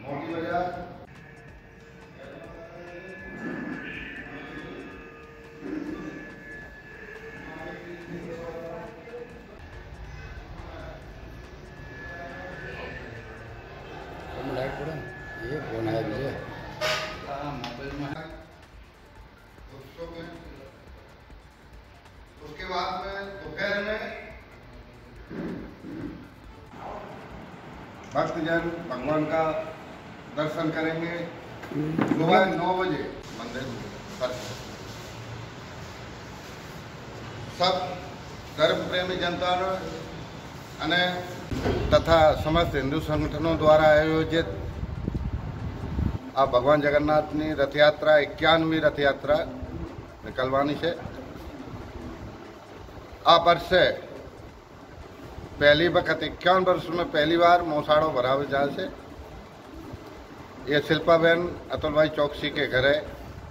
मोटी बाजार लाइट पड़ा ये फोन आया मुझे मोबाइल में है। उसके बाद में दोपहर में भक्तजन भगवान का दर्शन करेंगे। सुबह 9 बजे मंदिर पर सब धर्म प्रेमी जनता અને तथा समस्त हिंदू संगठनों द्वारा आयोजित आ भगवान जगन्नाथनी रथयात्रा 51મી रथयात्रा निकलवानी है। आ वर्षे पहली वक्त 51 वर्ष में पहली बार मोसाड़ो भरावे जाए से। ये शिल्पाबेन अतुल भाई चौकसी के घर है।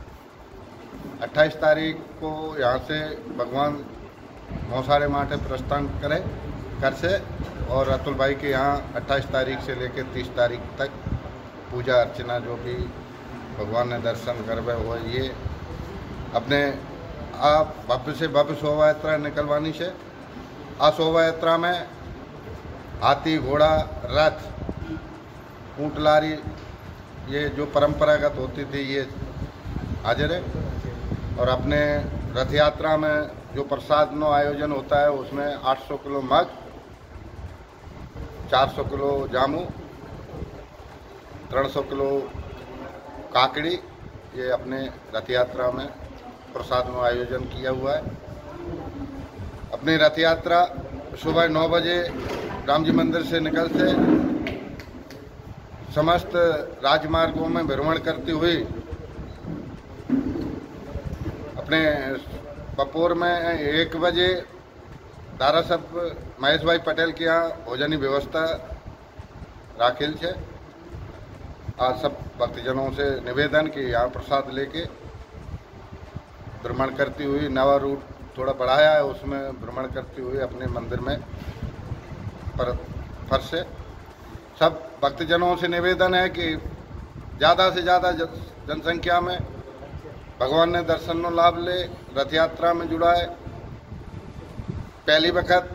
28 तारीख को यहाँ से भगवान मोसाड़े माटे प्रस्थान कर से और अतुल भाई के यहाँ 28 तारीख से लेकर 30 तारीख तक पूजा अर्चना जो भी भगवान ने दर्शन करवे हुआ ये अपने आप भव्य से भव्य शोभा यात्रा निकलवानी है। आ शोभा यात्रा में हाथी घोड़ा रथ ऊँट लारी ये जो परंपरागत होती थी ये हाजिर है। और अपने रथ यात्रा में जो प्रसाद नो आयोजन होता है उसमें 800 किलो मग 400 किलो जामू 300 किलो काकड़ी ये अपने रथ यात्रा में प्रसाद में आयोजन किया हुआ है। अपनी रथ यात्रा सुबह 9 बजे राम जी मंदिर से निकलते समस्त राजमार्गों में भ्रमण करती हुई अपने बपोर में 1 बजे धारासभ्य महेश भाई पटेल के यहाँ भोजन की व्यवस्था राखेल है। आज सब भक्तजनों से निवेदन कि यहाँ प्रसाद लेके भ्रमण करती हुई नवा रूट थोड़ा बढ़ाया है उसमें भ्रमण करती हुई अपने मंदिर में पर से सब भक्तजनों से निवेदन है कि ज़्यादा से ज़्यादा जनसंख्या में भगवान ने दर्शन नो लाभ ले रथ यात्रा में जुड़ा है। पहली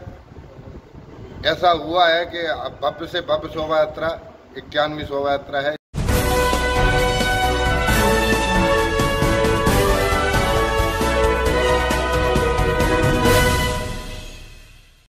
वक्त ऐसा हुआ है कि भव्य से भव्य शोभा यात्रा 51वीं शोभा यात्रा है।